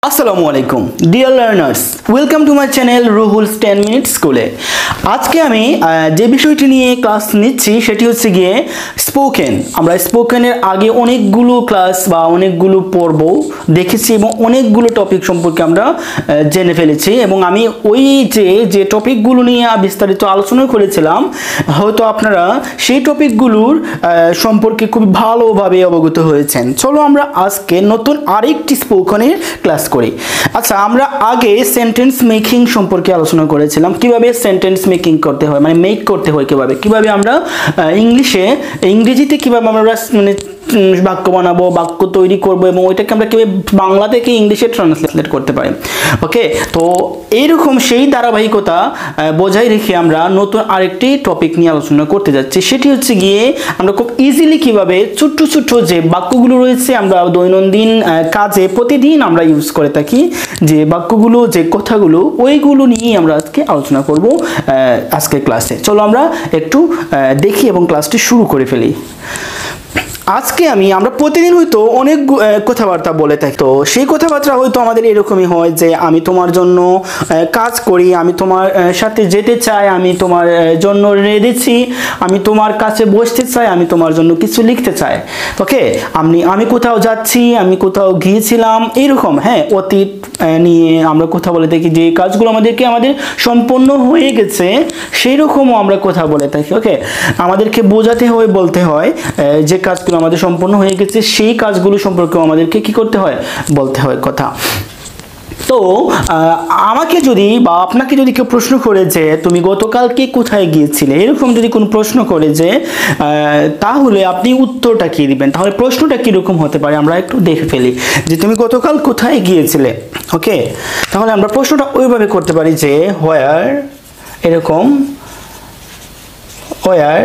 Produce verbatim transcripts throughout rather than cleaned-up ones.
আসসালামু আলাইকুম dear learners, welcome to my channel Ruhul's ten minute স্কুলে। আজকে আমি যে বিষয়টি নিয়ে ক্লাস নিচ্ছি সেটি হচ্ছে গিয়ে স্পোকেন। আমরা স্পোকেনের আগে অনেকগুলো ক্লাস বা অনেকগুলো পর্ব দেখেছি এবং অনেকগুলো টপিক সম্পর্কে আমরা জেনে ফেলেছি, এবং আমি ওই যে যে টপিকগুলো নিয়ে বিস্তারিত আলোচনা করেছিলাম হয়তো আপনারা সেই টপিকগুলোর সম্পর্কে খুব ভালোভাবে অবগত হয়েছেন। চলো আমরা আজকে নতুন আরেকটি স্পোকেনের ক্লাস করি। আচ্ছা, আমরা আগে সেন্টেন্স মেকিং সম্পর্কে আলোচনা করেছিলাম, কিভাবে সেন্টেন্স মেকিং করতে হয়, মানে মেক করতে হয় কিভাবে, কিভাবে আমরা ইংলিশে ইংরেজিতে কিভাবে আমরা মানে বাক্য বানাবো, বাক্য তৈরি করব এবং ওইটাকে আমরা কিভাবে বাংলা থেকে ইংলিশে ট্রান্সলেট করতে পারি। ওকে, তো এইরকম সেই ধারাবাহিকতা বজায় রেখে আমরা নতুন আরেকটি টপিক নিয়ে আলোচনা করতে যাচ্ছি। সেটি হচ্ছে গিয়ে আমরা খুব ইজিলি কিভাবে ছোট্ট ছোট্ট যে বাক্যগুলো রয়েছে আমরা দৈনন্দিন কাজে প্রতিদিন আমরা ইউজ করে থাকি, যে বাক্যগুলো যে কথাগুলো ওইগুলো নিয়েই আমরা আজকে আলোচনা করব আজকের ক্লাসে। চলো আমরা একটু দেখি এবং ক্লাসটি শুরু করে ফেলি। আজকে আমি আমরা প্রতিদিন হয়তো অনেক কথাবার্তা বলে থাকি, তো সেই কথাবার্তা হয়তো আমাদের এরকমই হয় যে আমি তোমার জন্য কাজ করি, আমি তোমার সাথে যেতে চাই, আমি তোমার জন্য রেঁধেছি, আমি তোমার কাছে বসতে চাই, আমি তোমার জন্য কিছু লিখতে চাই। ওকে, আমি আমি কোথাও যাচ্ছি, আমি কোথাও গিয়েছিলাম, এইরকম হ্যাঁ অতীত নিয়ে আমরা কথা বলে থাকি, যে কাজগুলো আমাদেরকে আমাদের সম্পন্ন হয়ে গেছে সেই রকমও আমরা কথা বলে থাকি। ওকে, আমাদেরকে বোঝাতে হয়, বলতে হয় যে কাজগুলো আমাদের সম্পন্ন হয়ে গেছে সেই কাজগুলো সম্পর্কে আমাদেরকে কি করতে হয়, বলতে হয় কথা। তো আমাকে যদি বা আপনাকে যদি কেউ প্রশ্ন করে যে তুমি গতকালকে কোথায় গিয়েছিলে, এরকম যদি কোনো প্রশ্ন করে যে তাহলে আপনি উত্তরটা কি দিবেন, তাহলে প্রশ্নটা কিরকম হতে পারে আমরা একটু দেখে ফেলি, যে তুমি গতকাল কোথায় গিয়েছিলে। ওকে, তাহলে আমরা প্রশ্নটা ওইভাবে করতে পারি যে হোয়ার, এরকম where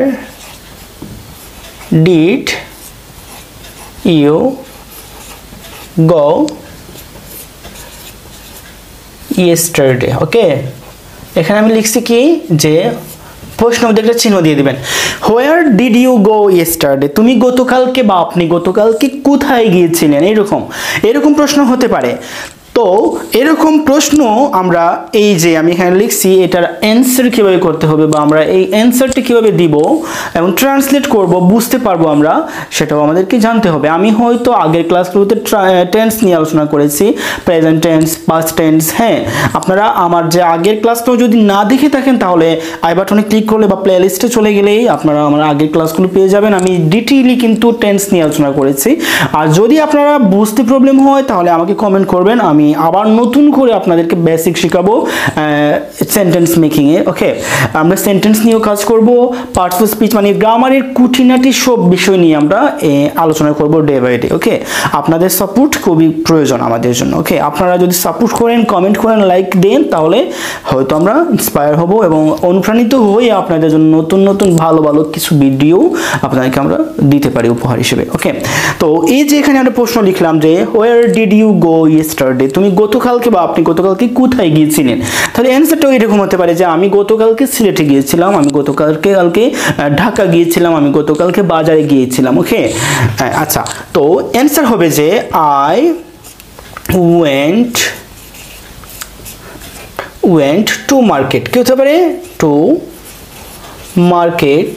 did you go yesterday. Okay, এখানে আমি লিখছি কি যে প্রশ্ন মধ্যে একটা চিহ্ন দিয়ে দিবেন, where did you go yesterday, তুমি গতকালকে বা আপনি গতকালকে কোথায় গিয়েছিলেন, এরকম এরকম প্রশ্ন হতে পারে। তো এরকম প্রশ্ন আমরা এই যে আমি এখানে লিখছি এটার অ্যান্সার কিভাবে করতে হবে বা আমরা এই অ্যান্সারটি কিভাবে দিব এবং ট্রান্সলেট করব, বুঝতে পারবো আমরা, সেটাও আমাদেরকে জানতে হবে। আমি হয়তো আগের ক্লাসগুলোতে টেন্স নিয়ে আলোচনা করেছি, প্রেজেন্ট টেন্স, পাস্ট টেন্স। হ্যাঁ, আপনারা আমার যে আগের ক্লাসটাও যদি না দেখে থাকেন তাহলে আই বাটনে ক্লিক করলে বা প্লে লিস্টে চলে গেলেই আপনারা আমার আগের ক্লাসগুলো পেয়ে যাবেন। আমি ডিটেইলি কিন্তু টেন্স নিয়ে আলোচনা করেছি। আর যদি আপনারা বুঝতে প্রবলেম হয় তাহলে আমাকে কমেন্ট করবেন, আমি আবার নতুন করে আপনাদেরকে বেসিক শেখাবো সেন্টেন্স মেকিং এ। ওকে, আমরা সেন্টেন্স নিয়েও কাজ করব, পার্টস অফ স্পিচ মানে গ্রামারের খুঁটিনাটি সব বিষয় নিয়ে আমরা আলোচনা করব ডে বাই ডে। ওকে, আপনাদের সাপোর্ট খুবই প্রয়োজন আমাদের জন্য। ওকে, আপনারা যদি সাপোর্ট করেন, কমেন্ট করেন, লাইক দেন, তাহলে হয়তো আমরা ইন্সপায়ার হব এবং অনুপ্রাণিত হয়ে আপনাদের জন্য নতুন নতুন ভালো ভালো কিছু ভিডিও আপনাদেরকে আমরা দিতে পারি উপহার হিসেবে। ওকে, তো এই যে এখানে একটা প্রশ্ন লিখলাম যে where did you go yesterday, তুমি গতকালকে বা আপনি গতকালকে কোথায় গিয়েছিলেন, তাহলে অ্যান্সারটাও এরকম হতে পারে যে আমি গতকালকে সিলেটে গিয়েছিলাম, আমি গতকালকে কালকে ঢাকা গিয়েছিলাম, আমি গতকালকে বাজারে গিয়েছিলাম। ওকে, আচ্ছা, তো অ্যান্সার হবে যে I went went to market, কি হতে পারে, টু মার্কেট।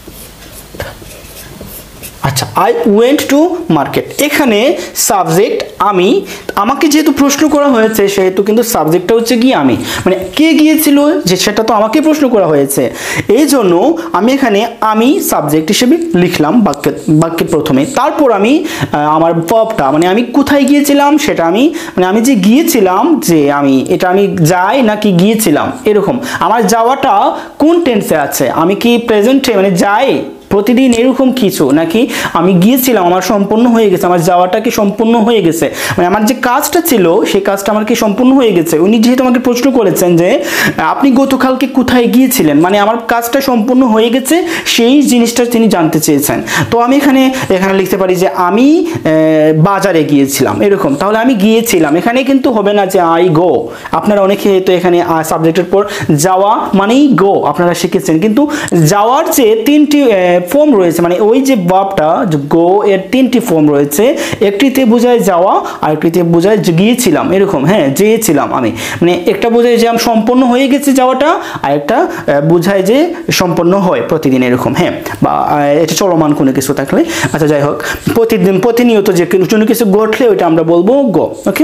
আচ্ছা, আই ওয়েন্ট টু মার্কেট, এখানে সাবজেক্ট আমি, আমাকে যেহেতু প্রশ্ন করা হয়েছে সেহেতু কিন্তু সাবজেক্টটা হচ্ছে কি আমি, মানে কে গিয়েছিল যে সেটা তো আমাকে প্রশ্ন করা হয়েছে, এই জন্য আমি এখানে আমি সাবজেক্ট হিসেবে লিখলাম বাক্যের বাক্যের প্রথমে। তারপর আমি আমার ভার্বটা মানে আমি কোথায় গিয়েছিলাম সেটা আমি, মানে আমি যে গিয়েছিলাম যে আমি, এটা আমি যাই নাকি গিয়েছিলাম, এরকম আমার যাওয়াটা কোন টেন্সে আছে, আমি কি প্রেজেন্টে মানে যাই প্রতিদিন এরকম কিছু, নাকি আমি গিয়েছিলাম আমার সম্পূর্ণ হয়ে গেছে, আমার যাওয়াটা কি সম্পূর্ণ হয়ে গেছে, মানে আমার যে কাজটা ছিল সেই কাজটা আমার কি সম্পূর্ণ হয়ে গেছে। উনি যেহেতু আমাকে প্রশ্ন করেছেন যে আপনি গতকালকে কোথায় গিয়েছিলেন, মানে আমার কাজটা সম্পূর্ণ হয়ে গেছে সেই জিনিসটা তিনি জানতে চেয়েছেন। তো আমি এখানে এখানে লিখতে পারি যে আমি বাজারে গিয়েছিলাম, এরকম। তাহলে আমি গিয়েছিলাম এখানে কিন্তু হবে না যে আই গো, আপনারা অনেকে তো এখানে সাবজেক্টের পর যাওয়া মানেই গো আপনারা শিখেছেন, কিন্তু যাওয়ার যে তিনটি ফর্ম রয়েছে, মানে ওই যে ভার্বটা গো এর তিনটি ফর্ম রয়েছে, একটিতে বোঝায় যাওয়া, আর একটিতে বোঝায় গিয়েছিলাম এরকম, হ্যাঁ যেয়েছিলাম আমি, মানে একটা বোঝায় যে আমি সম্পন্ন হয়ে গেছে যাওয়াটা, আর একটা বোঝায় যে সম্পন্ন হয় প্রতিদিন এরকম, হ্যাঁ বা এটা চলমান কোনো কিছু থাকলে। আচ্ছা যাই হোক, প্রতিদিন প্রতিনিয়ত যে কোনো কিছু ঘটলে ওইটা আমরা বলবো গো। ওকে,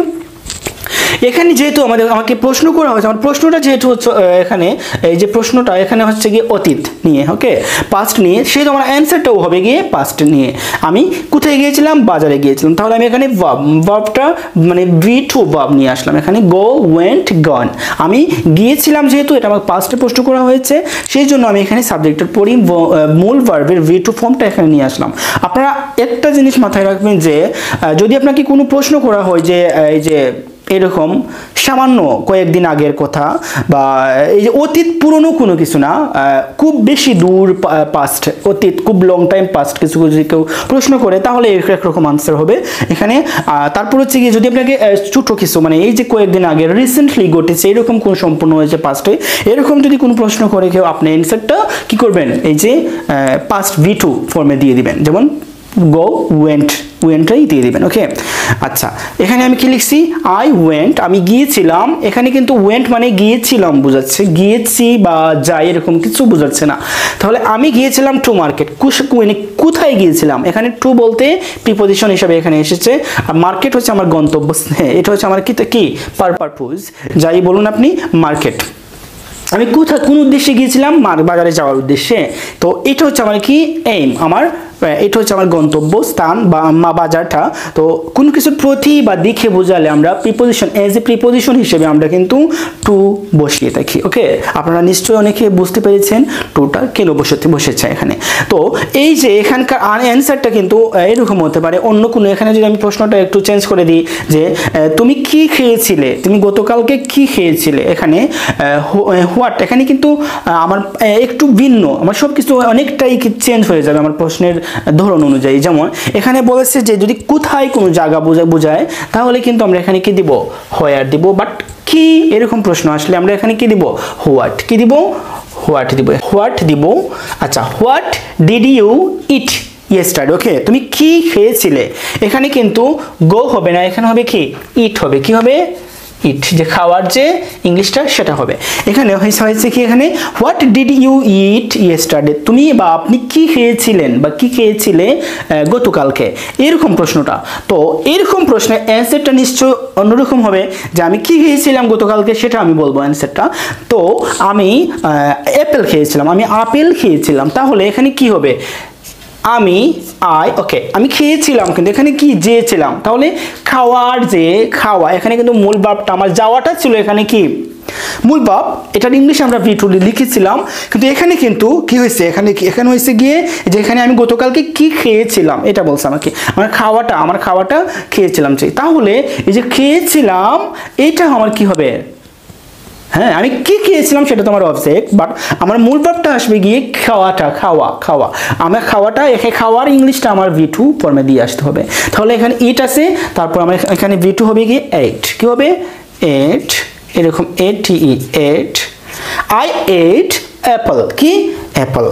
এখানে যেহেতু আমাদের আমাকে প্রশ্ন করা হয়েছে, আমার প্রশ্নটা যেহেতু হচ্ছে এখানে এই যে প্রশ্নটা এখানে হচ্ছে গিয়ে অতীত নিয়ে, ওকে পাস্ট নিয়ে, সেহেতু আমার অ্যান্সারটাও হবে গিয়ে পাস্ট নিয়ে। আমি কোথায় গিয়েছিলাম? বাজারে গিয়েছিলাম, তাহলে আমি এখানে ভার্ব ভার্বটা মানে ভি টু ভার্ব নিয়ে আসলাম এখানে, গো ওয়েন্ট গন। আমি গিয়েছিলাম যেহেতু এটা আমার পাস্টে প্রশ্ন করা হয়েছে, সেই জন্য আমি এখানে সাবজেক্টের পরি মূল ভার্বের ভি টু ফর্মটা এখানে নিয়ে আসলাম। আপনারা একটা জিনিস মাথায় রাখবেন যে যদি আপনাকে কোনো প্রশ্ন করা হয় যে এই যে এরকম সামান্য কয়েকদিন আগের কথা বা এই যে অতীত পুরনো কোনো কিছু না, খুব বেশি দূর পাস্ট, অতীত খুব লং টাইম পাস্ট কিছু যদি কেউ প্রশ্ন করে তাহলে একরকম আনসার হবে এখানে। তারপর হচ্ছে গিয়ে যদি আপনাকে ছোটো কিছু মানে এই যে কয়েকদিন আগে রিসেন্টলি ঘটেছে এরকম কোন সম্পূর্ণ হয়েছে পাস্টে, এরকম যদি কোনো প্রশ্ন করে কেউ, আপনি অ্যান্সারটা কি করবেন? এই যে পাস্ট ভি টু ফর্মে দিয়ে দিবেন, যেমন গো ওয়েন্ট, ওয়েন্টটাই দিয়ে দিবেন। ওকে, আচ্ছা এখানে আমি কি লিখছি? আই ওয়েন্ট, আমি গিয়েছিলাম। এখানে কিন্তু ওয়েন্ট মানে গিয়েছিলাম বোঝাচ্ছে, গিয়েছি বা যাই এরকম কিছু বোঝাচ্ছে না। তাহলে আমি গিয়েছিলাম টু মার্কেট, কোথায় গিয়েছিলাম? এখানে টু বলতে প্রিপোজিশন হিসাবে এখানে এসেছে, আর মার্কেট হচ্ছে আমার গন্তব্য, হ্যাঁ এটা হচ্ছে আমার কি কি পারপারপোজ, যাই বলুন আপনি মার্কেট। আমি কোথায় কোন উদ্দেশ্যে গিয়েছিলাম? বাজারে যাওয়ার উদ্দেশ্যে। তো এটা হচ্ছে আমার কি এইম, আমার এটা হচ্ছে আমার গন্তব্য স্থান বা মা বাজারটা। তো কোনো কিছুর প্রতি বা দিকে বোঝালে আমরা প্রিপোজিশন, এজ এ প্রিপোজিশন হিসেবে আমরা কিন্তু টু বসিয়ে থাকি। ওকে, আপনারা নিশ্চয়ই অনেকে বুঝতে পেরেছেন টুটা কেন বসতে বসেছে এখানে। তো এই যে এখানকার অ্যান্সারটা কিন্তু এরকম হতে পারে অন্য কোনো, এখানে যদি আমি প্রশ্নটা একটু চেঞ্জ করে দিই যে তুমি কি খেয়েছিলে, তুমি গতকালকে কি খেয়েছিলে, এখানে হোয়াট, এখানে কিন্তু আমার একটু ভিন্ন, আমার সব কিছু অনেকটাই চেঞ্জ হয়ে যাবে আমার প্রশ্নের ধরন অনুযায়ী। যেমন এখানে বলেছে যে যদি কোথায় কোনো জায়গা বোঝায় বোঝায় তাহলে কিন্তু আমরা এখানে কি দিব? হোয়ার দিব। বাট কি এরকম প্রশ্ন আসলে আমরা এখানে কি দিব? হোয়াট। কি দিব? হোয়াট দিব, হোয়াট দিব। আচ্ছা, what did you eat yesterday? Okay, তুমি কি খেয়েছিলে? এখানে কিন্তু গো হবে না, এখানে হবে কি? ইট হবে। কি হবে? ইট, যে খাওয়ার যে ইংলিশটা সেটা হবে। এখানে হয়েছে কি? এখানে what did you eat yesterday, তুমি বা আপনি কি খেয়েছিলেন বা কি খেয়েছিলে গতকালকে, এরকম প্রশ্নটা। তো এরকম প্রশ্নের অ্যান্সারটা নিশ্চয় অন্যরকম হবে, যে আমি কি খেয়েছিলাম গতকালকে সেটা আমি বলবো অ্যান্সারটা। তো আমি অ্যাপেল খেয়েছিলাম, আমি আপেল খেয়েছিলাম, তাহলে এখানে কি হবে? আমি আই, ওকে আমি খেয়েছিলাম, কিন্তু এখানে কি যেয়েছিলাম, তাহলে খাওয়ার যে খাওয়া, এখানে কিন্তু মূল ভার্বটা আমার যাওয়াটা ছিল এখানে কি মূল ভার্ব, এটার ইংলিশে আমরা ভি টু লিখেছিলাম, কিন্তু এখানে কিন্তু কি হয়েছে? এখানে কি এখানে হয়েছে গিয়ে যে এখানে আমি গতকালকে কি খেয়েছিলাম এটা বলছে আমাকে, আমার খাওয়াটা আমার খাওয়াটা খেয়েছিলাম চাই। তাহলে এই যে খেয়েছিলাম এটা আমার কি হবে? হ্যাঁ, আমি কি খেয়েছিলাম সেটা তো আমার অবজেক্ট, বাট আমার মূল ভার্বটা আসবে গিয়ে খাওয়াটা, খাওয়া খাওয়া আমার খাওয়াটা, এখানে খাওয়ার ইংলিশটা আমার ভি টু ফর্মে দিয়ে আসতে হবে। তাহলে এখানে ইট আছে, তারপর আমার এখানে ভি টু হবে গিয়ে এইট। কি হবে? এইট, এরকম A T E, eight. I ate apple, কি apple,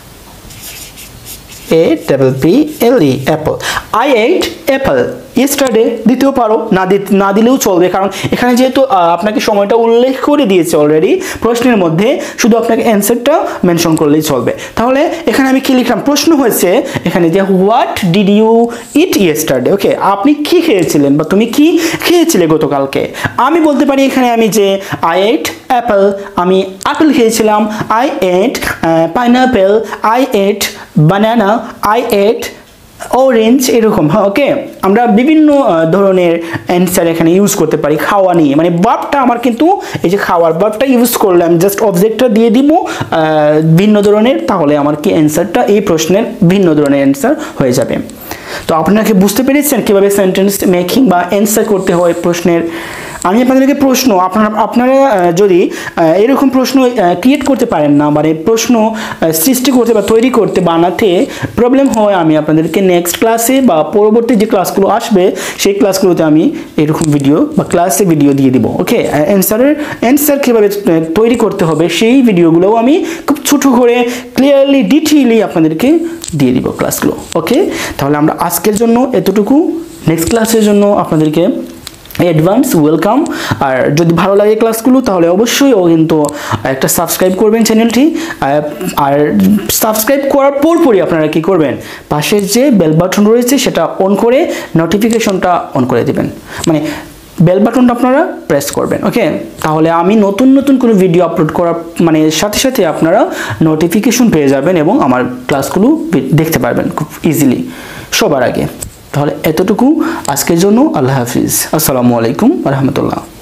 A double P L E, apple. I ate apple yesterday দিতেও পারো, না না দিলেও চলবে, কারণ এখানে যেহেতু আপনাকে সময়টা উল্লেখ করে দিয়েছে অলরেডি প্রশ্নের মধ্যে, শুধু আপনাকে অ্যান্সারটা মেনশন করলেই চলবে। তাহলে এখানে আমি কি লিখলাম? প্রশ্ন হয়েছে এখানে যে what did you eat yesterday? Okay, আপনি কি খেয়েছিলেন বা তুমি কি খেয়েছিলে গতকালকে? আমি বলতে পারি এখানে আমি যে আই এইট অ্যাপল, আমি আপেল খেয়েছিলাম। I ate pineapple, I ate banana, I ate orange, এরকম। হ্যাঁ, ওকে আমরা বিভিন্ন ধরনের অ্যান্সার এখানে ইউজ করতে পারি খাওয়া নিয়ে, মানে ভার্বটা আমার কিন্তু এই যে খাওয়ার ভার্বটা ইউজ করলাম, জাস্ট অবজেক্টটা দিয়ে দিব ভিন্ন ধরনের, তাহলে আমার কি অ্যান্সারটা এই প্রশ্নের ভিন্ন ধরনের অ্যান্সার হয়ে যাবে। তো আপনারা কি বুঝতে পেরেছেন কিভাবে সেন্টেন্স মেকিং বা অ্যান্সার করতে হয় প্রশ্নের? আমি আপনাদেরকে প্রশ্ন আপনারা আপনারা যদি এরকম প্রশ্ন ক্রিয়েট করতে পারেন না, মানে প্রশ্ন সৃষ্টি করতে বা তৈরি করতে বানাতে প্রবলেম হয়, আমি আপনাদেরকে নেক্সট ক্লাসে বা পরবর্তী যে ক্লাসগুলো আসবে সেই ক্লাসগুলোতে আমি এরকম ভিডিও বা ক্লাসে ভিডিও দিয়ে দিব। ওকে, অ্যান্সারের অ্যান্সার কীভাবে তৈরি করতে হবে সেই ভিডিওগুলোও আমি খুব ছোটো করে ক্লিয়ারলি ডিটেইলি আপনাদেরকে দিয়ে দিব ক্লাসগুলো। ওকে, তাহলে আমরা আজকের জন্য এতটুকু, নেক্সট ক্লাসের জন্য আপনাদেরকে অ্যাডভান্স ওয়েলকাম। আর যদি ভালো লাগে ক্লাসগুলো তাহলে অবশ্যই ও কিন্তু একটা সাবস্ক্রাইব করবেন চ্যানেলটি, আর সাবস্ক্রাইব করার পরপরই আপনারা কি করবেন, পাশের যে বেল বাটন রয়েছে সেটা অন করে নোটিফিকেশনটা অন করে দেবেন, মানে বেল বাটনটা আপনারা প্রেস করবেন। ওকে, তাহলে আমি নতুন নতুন কোনো ভিডিও আপলোড করার মানে সাথে সাথে আপনারা নোটিফিকেশন পেয়ে যাবেন এবং আমার ক্লাসগুলো দেখতে পারবেন খুব ইজিলি সবার আগে। তাহলে এতটুকু আজকের জন্য, আল্লাহ হাফিজ, আসসালামু আলাইকুম ওয়া রাহমাতুল্লাহ।